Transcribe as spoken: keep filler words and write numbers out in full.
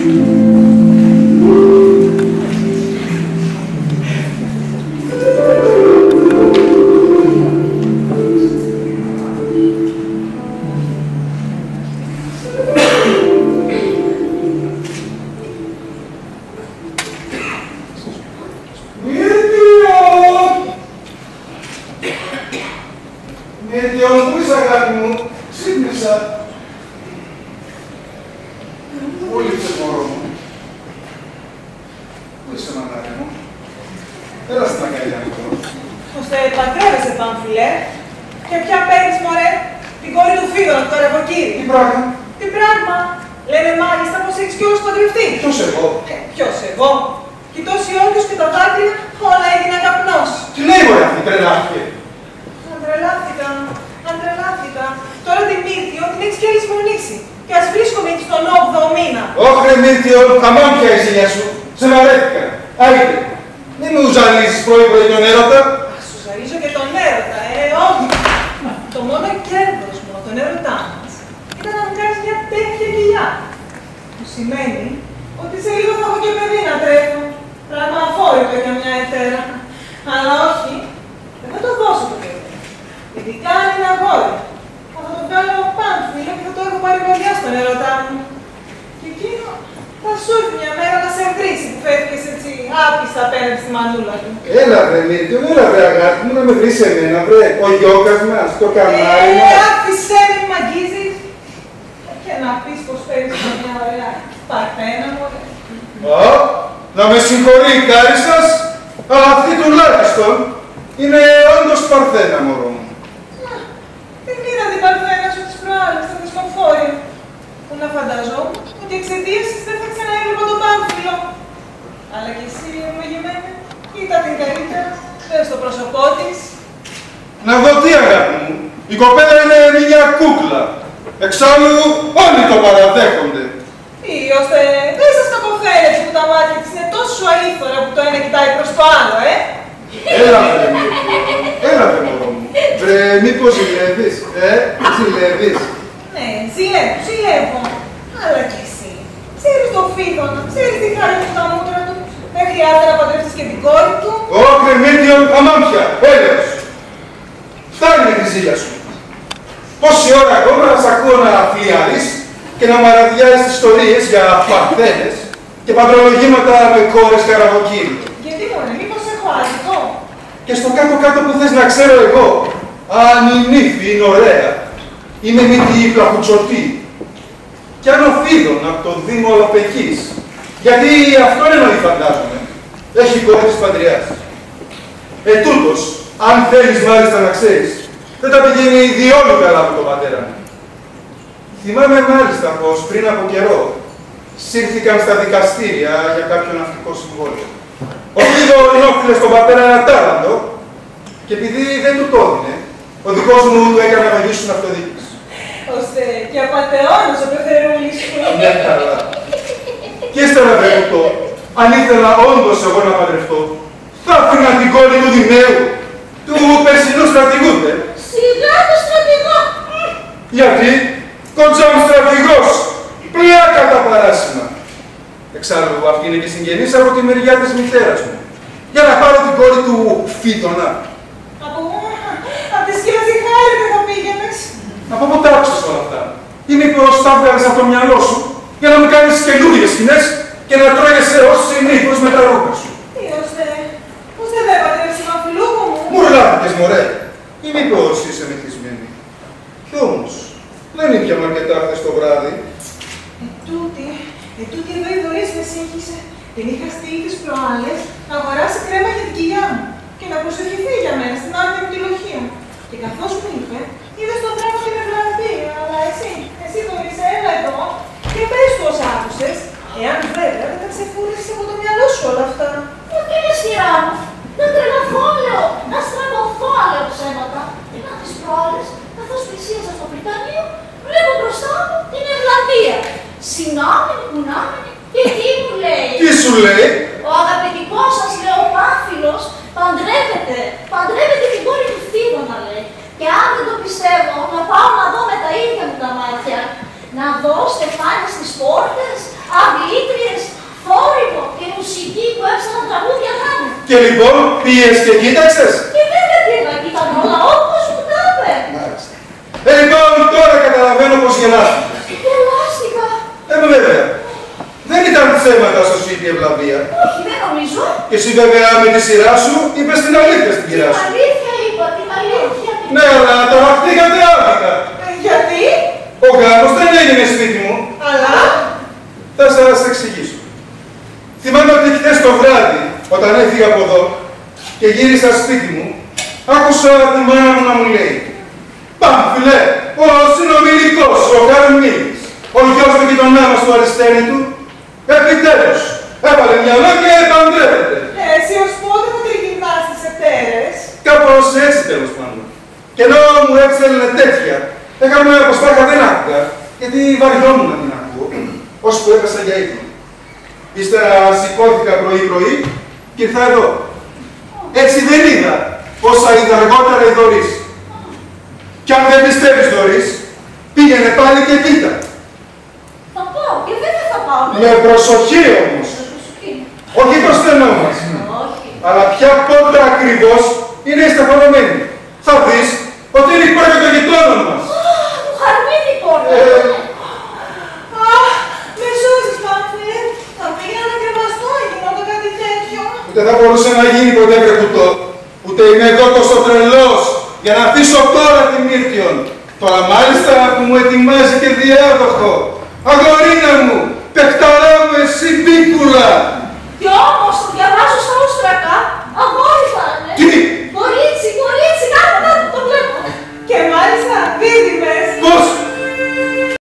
Κι αν ο Φίδων από τον Δήμο Ολοπεκής, γιατί αυτό εννοεί φαντάζομαι, έχει κόρη της Πατριάς. Ετούτος, αν θέλεις μάλιστα να ξέρεις, δεν τα πηγαίνει διόλου καλά από τον πατέρα μου. Θυμάμαι μάλιστα πως πριν από καιρό σύρθηκαν στα δικαστήρια για κάποιο ναυτικό συμβόλαιο. Ο Φίδων ενόχλησε στον πατέρα ένα τάλαντο και επειδή δεν του το έδινε, ο δικός μου του έκανε να βαγίσει στην αυτοδιοίκηση. Ώστε και απατεώνος ο Πεθερούλης σου. Ναι, καλά. Και ύστερα βρε το, αν ήθελα όντως εγώ να παντρευτώ, θα άφηνα την κόρη του Δημαίου, του περσινού στρατηγούνται. Σιγά το στρατηγό! Γιατί, κοντζά μου στρατηγός, πλάκα τα παράσιμα. Εξάλλου, αυτή είναι και συγγενής από τη μεριά της μητέρας μου. Για να πάρω την κόρη του Φίδωνα. Από, από τη σκηνή χάρη δεν θα πήγαινες. Από πού τα άκουσες όλα αυτά? Ή μήπως τα βγάλες από το μυαλό σου για να μου κάνεις καινούριες σκηνές και να τρώγεσαι ως συνήθως με τα ρούχα σου? Τι ώστε, ώστε δεν πατρέψει με αφιλούκο μου. Μουρλάδικες, μωρέ. Ή μήπως είσαι μεθυσμένη? Κι όμως, δεν ήπιαμε αρκετά χθες το βράδυ. Ετούτη, ετούτη εδώ η Δωρής με σύγχυσε. Την είχα στείλει τις προάλλες να αγοράσει κρέμα για την κοιλιά μου και να προσευχηθεί για μένα στην άρτη μου τη λοχεία. Και καθώς μου είπε, είδε στον δρόμο την ευλαβή, αλλά εσύ, εσύ Δωρής, έλα εδώ και πες του όσα άκουσες, εάν βέβαια δεν τα ξεφούρεσες από το μυαλό σου όλα αυτά. Γιατί είναι σειρά μου, να τρελαθώ, λέω, να στραβωθώ, λέω ψέματα. Ήταν τις προάλλες, καθώς πλησίαζα στο Βρυτανείο, βλέπω μπροστά μου την Ιρλανδία. Συνάμενη, κουνάμενη, και τι μου λέει? Τι σου λέει? Ο αγαπητικός σας, λέω, ο Πάμφυλος, παντρεύεται, παντρεύεται την κόρη του Φίδωνα, λέει. Και αν δεν το πιστεύω, να πάω να δω με τα ίδια μου τα μάτια. Να δω στεφάνια στις πόρτες, αυλήτρια Και λοιπόν πήγες και κοίταξες. Και βέβαια πήγα, ήταν όλα όπως μου τα είπε. Μάλιστα. Ε, λοιπόν, τώρα καταλαβαίνω πως γελάστηκες. Γελάστηκα. Ε, βέβαια. Δεν ήταν ψέματα στο σπίτι η Ευλαβία. Όχι, δεν νομίζω. Και εσύ βέβαια με τη σειρά σου είπες την αλήθεια στην κυρία σου. Την αλήθεια είπα, την αλήθεια. Ναι, αλλά τα βαχτήκατε άδικα. Ε, γιατί? Ο γάμος δεν έγινε σπίτι μου. Αλλά... Θα σας εξηγήσω. Θυμάμαι ότι χθες το βράδυ, όταν έφυγα από εδώ και γύρισα σπίτι μου, άκουσα τη μάνα μου να μου λέει «Πάμφιλε, ο συνομιλικός, ο Χαρμίλης, ο γιος του γειτονά μας του Αριστένητου, επιτέλους, έβαλε μυαλό και επαντρέπεται». Ε, εσύ ως πότε θα τριγυρνάς τις εταίρες? Κάπως έτσι τέλος πάντων. Και ενώ μου έψελνε τέτοια, έκανα πως πάκα δεν άκουγα, γιατί βαριόμουν να την ακούω, ώσπου έπεσα για ύπνο. Ύστερα σηκώθηκα πρωί-πρωί και ήρθα εδώ. Έτσι δεν είδα όσα είδα αργότερα η Δωρής. Κι αν δεν πιστεύεις, Δωρής, πήγαινε πάλι και κοίτα. Θα πάω και βέβαια θα πάω. Με προσοχή όμως. Με προσοχή. Όχι το στενό μας. Όχι. Αλλά ποια πόρτα ακριβώς είναι η στεφανωμένη. Θα δεις ότι είναι η πόρτα των γειτόνων μας. Του Χαρμίδη πόρτα. Ε, Αχ, με σώζεις, Πάμφιλε. Θα πήγαινα να κρεμαστώ, γινόταν κάτι τέτοιο. Ούτε θα μπορούσε να γίνει ποτέ βρε κουτό. Ούτε είμαι εδώ τόσο τρελός για να αφήσω τώρα τη Μύρτιον. Τώρα μάλιστα που μου ετοιμάζει και διάδοχο. Αγορίνα μου, παιχταρά μου εσύ μπίκουλα.